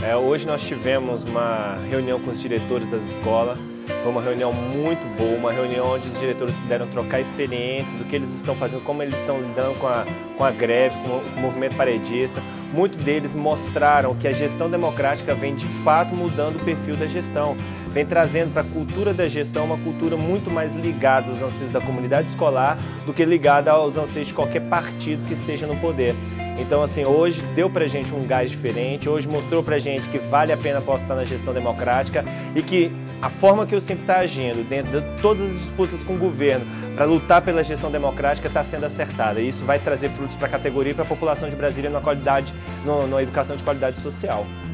Hoje nós tivemos uma reunião com os diretores das escolas. Foi uma reunião muito boa, uma reunião onde os diretores puderam trocar experiências do que eles estão fazendo, como eles estão lidando com a greve, com o movimento paredista. Muitos deles mostraram que a gestão democrática vem de fato mudando o perfil da gestão, vem trazendo para a cultura da gestão uma cultura muito mais ligada aos anseios da comunidade escolar do que ligada aos anseios de qualquer partido que esteja no poder. Então, assim, hoje deu pra gente um gás diferente, hoje mostrou pra gente que vale a pena apostar na gestão democrática e que a forma que o Simpla está agindo dentro de todas as disputas com o governo para lutar pela gestão democrática está sendo acertada. E isso vai trazer frutos para a categoria e para a população de Brasília na educação de qualidade social.